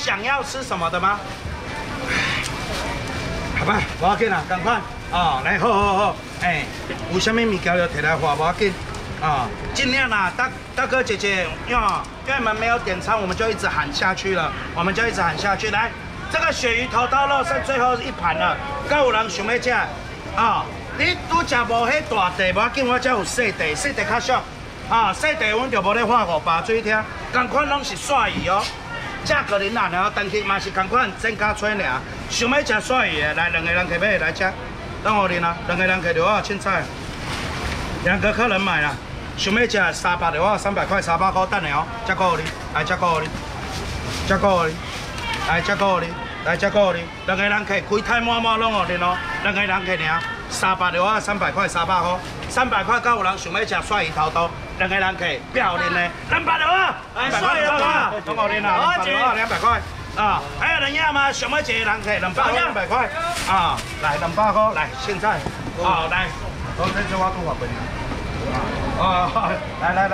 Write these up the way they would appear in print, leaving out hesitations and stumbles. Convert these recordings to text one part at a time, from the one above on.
想要吃什么的吗？好吧，不要紧啦，赶快哦，来，好，哎，有啥物物件就摕来画，不要紧啊，尽量啦，大哥姐姐，因为你们没有点餐，我们就一直喊下去了，来，这个鳕鱼头刀肉剩最后一盘了，敢有人想要吃啊？你拄食无迄大地，无要紧，我这有细地，细地较俗啊，细地阮就无咧画500水听，同款拢是鳝鱼哦。价格恁难哦，但是嘛是同款增加吹尔。想要吃鳝鱼的，来2个人客买来吃，等我恁啊，2个人客就我凊彩，2个客人买啦。想要吃300就我300块300块，等下哦，这个你，来这个你，这个你，来这个你，来这个你，2个人客开太满拢哦恁哦，2个人客尔，300就我300块300块，300块敢有人想要吃鳝鱼头刀？2个人客不要脸呢，200就我，200块200块，等我恁啦，200就我200块啊，还有人要吗？想要一个人客200块啊，来200块，来现在啊来，我这我多少分？啊，来，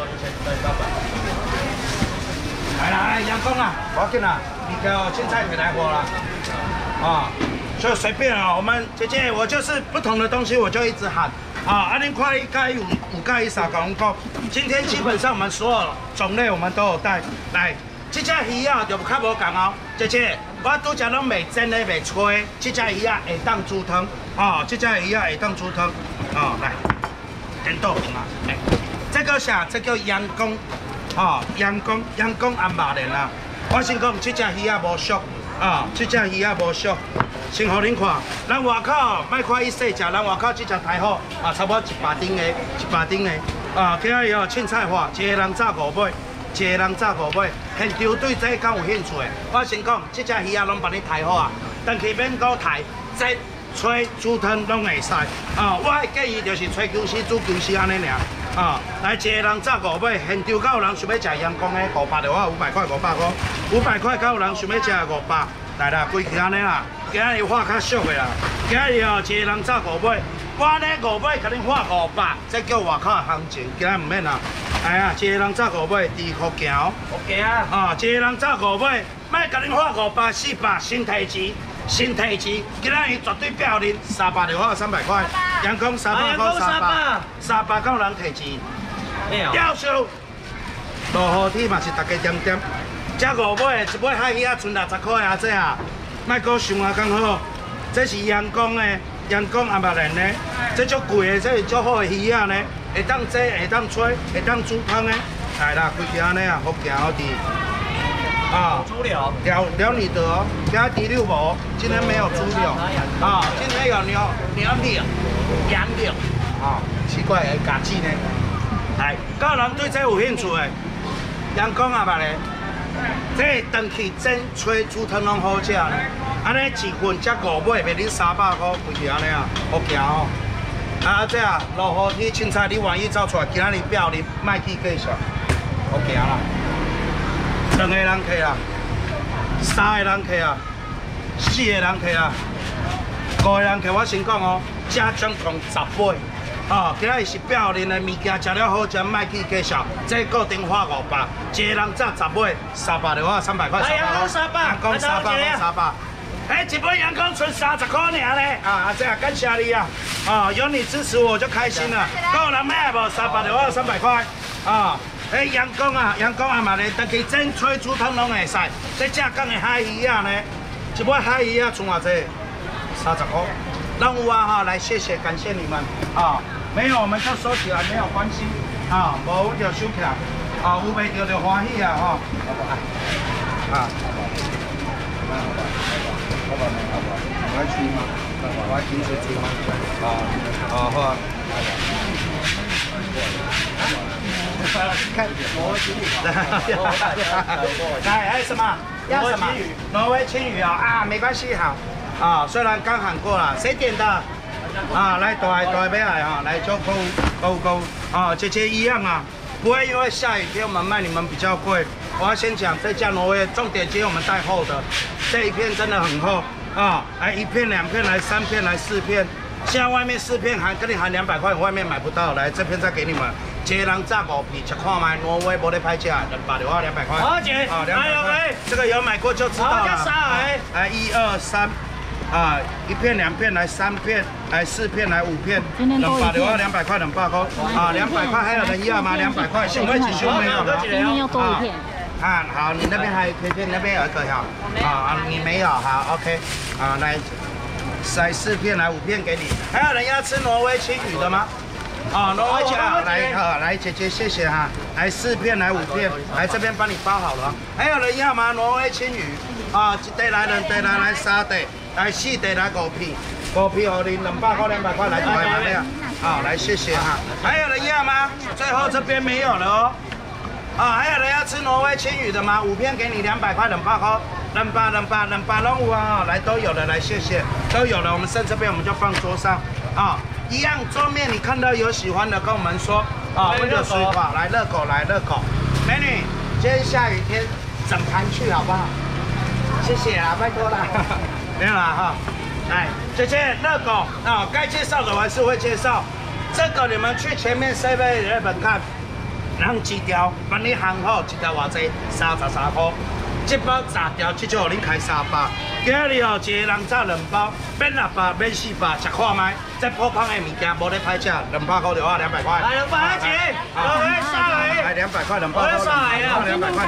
来，阳光啊，不要紧啦，你给我青菜给来我啦，啊，就随便啊，我们姐姐我就是不同的东西我就一直喊。啊，恁看一介有介意啥甲阮讲？今天基本上我们所有种类我们都有带来。这只鱼啊就较无共哦，姐姐，我拄则拢未蒸的、未吹的，这只鱼啊会当煮汤哦，这只鱼啊会当煮汤哦，来，点豆腐啊，哎，这个啥？这叫阳光哦，阳光安麻莲啦。我先讲，这只鱼啊无俗啊，这只鱼啊无俗。先互恁看，咱外口莫看伊细只，咱外口这只太好啊，差不多100丁的啊。今日哦，凊彩花，一个人炸5尾，现场对这敢有兴趣的？我先讲，这只鱼啊拢帮你抬好啊，但去免搁抬，蒸、吹、煮汤拢会使啊。我的建议就是吹姜丝、煮姜丝安尼尔啊。来，一个人炸5尾，现场敢有人想要吃阳光的500的话，500块500块，500块敢有人想要吃500。来啦，规气安尼啦，今日画较俗的啦。今日哦，一个人炸5尾，我呢5尾甲恁画500，这叫外口的行情，今日唔免啦。哎呀，一个人炸5尾，第福行哦。福行啊！啊，一个人炸5尾，莫甲恁画500、400，先提钱，先提钱。今日伊绝对不要恁300就我300块，阳光300块300，300够人提钱。没有。要求落雨天嘛是大家点点。这5尾一尾海鱼啊，剩60块啊，这啊，莫阁想啊，刚好，这是阳光的，阳光阿麻莲的，这足贵的，这是足好的鱼啊呢，会当蒸，会当吹，会当煮汤的，来啦，规家安尼啊，福建好地，啊，猪柳，聊你的哦，今天第6无，今天没有猪柳，啊，今天有牛柳、羊柳，啊，奇怪的假鸡呢，来，有人对这有兴趣的，阳光阿麻莲。这长去蒸、吹、煮汤拢好食呢。安尼一份才5尾，卖恁300块，规气安尼啊，好行哦。啊，这啊，落雨天凊彩你愿意走出来，今仔日不要你，莫去继续，好行啦。2个人客啊，3个人客啊，4个人客啊，5个人客，我先讲哦，这总共10尾。哦，今日是不要恁的物件食了好食，莫去计数，这固定花500，一个人炸10尾，300就我300块，阳光300，哎，一尾阳光存30块尔咧，啊，这样感谢你啊，啊，有你支持我就开心了。够人买无？300就我300块，啊，哎，阳光啊嘛咧，当去蒸、吹、煮汤拢会使。这正港的海鱼啊呢，一尾海鱼啊存偌济？30块。让有啊哈，来谢谢感谢你们啊，没有我们就收起来没有关系啊，无就收起来啊，有卖着就欢喜啊哈，啊，我来吹嘛，我来紧吹嘛，啊，好啊。看，来，还有什么？要什么？挪威青鱼啊，没关系，好。啊，虽然刚喊过了，谁点的？啊，来大杯来啊，来就勾啊，姐姐一样啊，不会因为下雨天我们卖你们比较贵。我要先讲这家挪威，重点今天我们带厚的，这一片真的很厚啊，来1片、2片，来3片，来4片。现在外面4片跟你含200块，外面买不到。来这片再给你们一个人炸5片，吃看卖，挪威无咧歹食，200就我200块。 好姐， 啊，200块。这个有买过就知道了。来1、2、3。 啊，1片、2片，来3片，来4片，来5片，200就要200块，200块啊，200块，还有人要吗？200块，兄弟兄没有了。 今天又多1片。 啊，好，你那边还有1片，那边有一个哈。啊，你没有，好 ，OK。啊，来4片，来5片给你。还有人要吃挪威青鱼的吗？啊，挪威青鱼，来姐姐谢谢哈。来4片，来5片，来这边帮你包好了。还有人要吗？挪威青鱼啊，一袋来2袋来3袋。 来4袋来5片，5片给您200块200块来就买了，好来谢谢哈。还有人要吗？最后这边没有了哦。啊，还有人要吃挪威青鱼的吗？5片给你200块200块，200弄啊，来都有的来谢谢，都有了。我们剩这边我们就放桌上啊，一样桌面你看到有喜欢的跟我们说啊，或者水果来热狗来热狗，美女，今天下雨天整盘去好不好？谢谢啦，拜托啦。没有啦哈，来，姐姐热狗啊，该介绍的我还是会介绍。这个你们去前面 7-Eleven 看，人一条帮你烘好，一条偌济？33块。这包10条，这就给恁开300。今日哦，一个人炸2包，免600，免400，吃看卖。这普通的物件无咧歹食，200块就我200块。来200姐，来200块200块，200块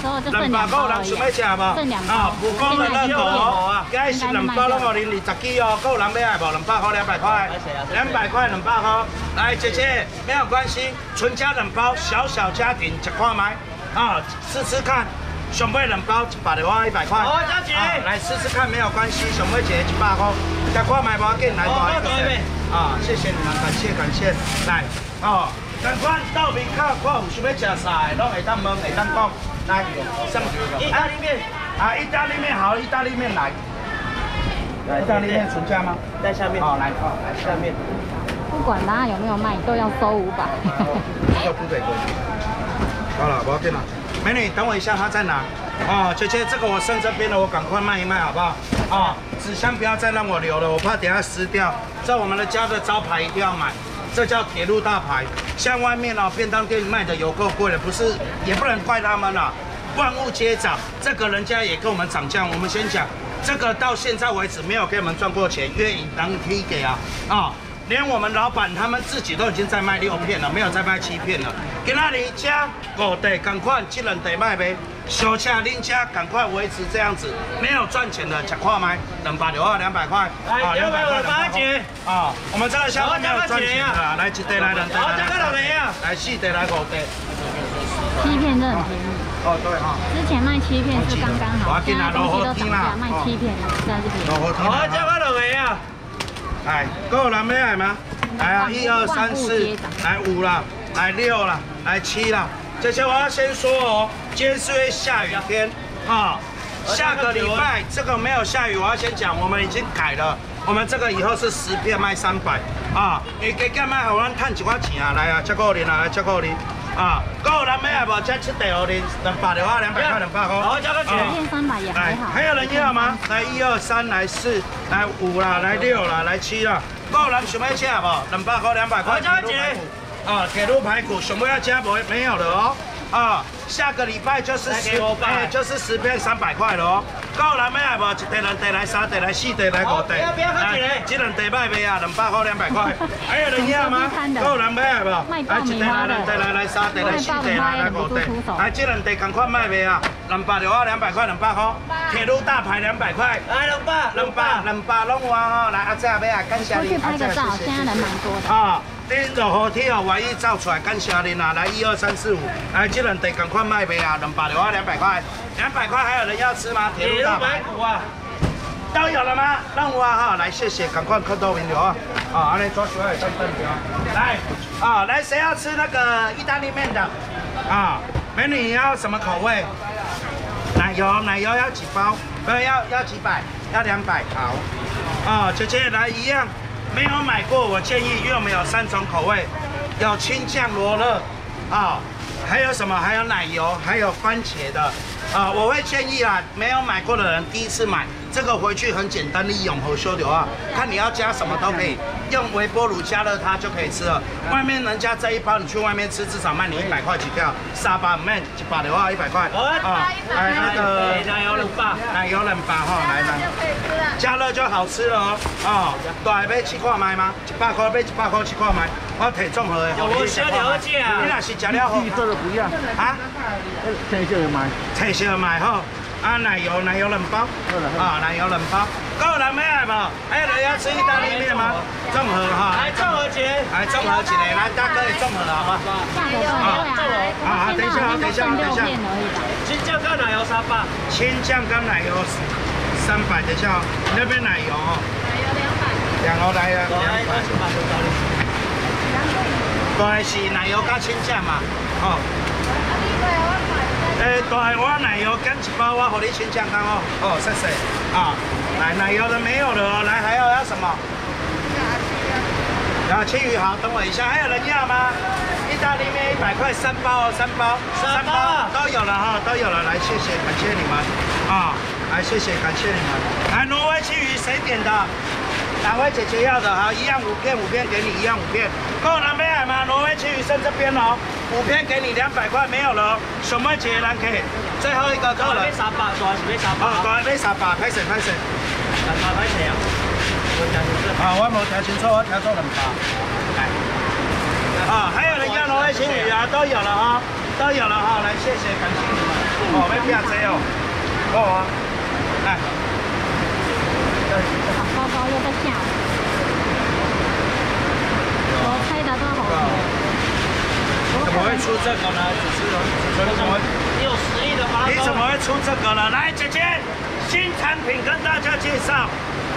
200块，人想要吃无？啊，普通的热狗哦，今是2包拢互恁20支哦，够人要爱无？200块200块，200块200块。来姐姐，没有关系，纯加2包，小家庭吃看卖，啊，试吃看。 上尾2包100就我100块。好，小姐，来试试看，没有关系。上尾一个100块，再看卖无要紧，来多一个。啊，谢谢你们，感谢。来，哦，赶快到面口看有想要吃啥的，拢会当问，会当讲。来，什么？意大利面。啊，意大利面好，意大利面来。意大利面纯加吗？在下面。哦，来下面。 不管它有没有卖，都要收500。 这个不给贵。好了，不要紧了。 美女，等我一下，他在哪？哦，姐姐，这个我剩这边了，我赶快卖一卖，好不好？啊，纸箱不要再让我留了，我怕等下湿掉。这我们的家的招牌一定要买，这叫铁路大牌。像外面哦，便当店卖的有够贵的，不是，也不能怪他们啦。万物皆涨，这个人家也跟我们涨价。我们先讲，这个到现在为止没有给我们赚过钱，愿意当批给啊啊！连我们老板他们自己都已经在卖6片了，没有再卖7片了。今仔日加5袋，赶快这2袋卖呗。小车恁家赶快维持这样子，没有赚钱的吃看卖，200就要200块，啊200块啊，我们这个项目没有赚钱的，来1袋来2袋来4袋来5袋。 7片真的很便宜。 哦，对哈。 之前卖7片是刚刚好，现在东西都涨价，卖7片真的是便宜。 好，这个落去啊！ 来，够人要来吗？来啊，1、2、3、4，来5啦，来6啦，来7啦。姐姐，我要先说哦，今天是会下雨天啊。下个礼拜这个没有下雨，我要先讲，我们已经改了。我们这个以后是10片卖300啊，你加减卖，互咱赚一寡钱啊！来啊，接过恁啊，来接过恁。 啊，够人买无？这7袋哦，恁200的话200块200块。好，加个钱。 片300也还好。 还有人要吗？来1、2、3，来4，来5啦，来6啦，来7啦。够人想要吃无？200块200块。加个钱。啊，铁路排骨，想要加没有了哦。啊，下个礼拜就是10片300块了哦。够人买无？1袋2袋来3袋来4袋来5袋。不要客气嘞。这2袋卖袂啊？200块200块。还有人要吗？够人买无？来1袋来2袋来3袋来4袋来5袋。来这2袋赶快卖袂啊？200就要200块200块。铁路大牌200块。来200拢有啊！来阿姐要啊，感谢你。 去拍个照，现在人蛮多的。 啊。 恁就好天哦，万一照出来，感谢恁啊！来1、2、3、4、5，来这2袋赶快卖呗啊！200就要200块，200块还有人要吃吗？铁路大排骨啊，都有了吗？让我哈，来谢谢，赶快看到面了啊！啊，安尼抓起来上凳子啊！来啊，来谁要吃那个意大利面的？啊，美女要什么口味？奶油要几包？不要几百？要200，好。啊，姐姐来一样。 没有买过，我建议，因为我们有3种口味，有青酱罗勒，啊，还有什么？还有奶油，还有番茄的，啊，我会建议啊，没有买过的人第一次买， 这个回去很简单利用和修的话，看你要加什么都可以，用微波炉加热它就可以吃了。外面人家这一包你去外面吃，至少卖你100块起跳，3包唔免100的话100块。啊，来那个奶油冷巴， 奶油冷巴哈，来来，加热就好吃了哦。哦，大要7块卖吗？100块买100块7块卖，我提综合的。 我先了解啊。 你若是食了好， 绿色的不要啊， 青色的买， 青色买好。啊，奶油冷包，啊，奶油冷包，够人要来无？还有人要吃意大利面吗？综合哈， 来综合节， 来综合起来，来大哥也综合了好不好？ 价格算对啊， 啊，等一下，等一下，等一下， 青酱跟奶油300， 青酱跟奶油300，等一下，那边奶油哦，奶油200，2来啊200，对，是奶油加青酱嘛，哦。大我奶油跟1包，我给你青酱干哦。哦，谢谢。啊，来奶油的没有了哦，来还有要什么？然后青鱼好，等我一下，还有人要吗？意大利面100块3包哦，3包都有了哈，都有了。来，谢谢，感谢你们。啊，来谢谢，感谢你们。来，挪威青鱼谁点的？哪位姐姐要的？好，一样5片，5片给你，一样5片。够人没来吗？挪威青鱼剩这边哦，5片给你200块，没有了哦。什么节人可以？最后一个够了。 买300，大是买300。 哦，大买300，歹势歹势。 300歹势啊！ 啊，我冇调清楚，我调错200。来。啊，还有人要挪威青鱼啊，都有了啊，都有了哈。来，谢谢，感谢你们。哦，要不要这哦？哦啊，来。 包包又在下了，我猜的都好吃。 怎么会出这个呢？ 你有实力的吗？ 你怎么会出这个呢？来，姐姐，新产品跟大家介绍。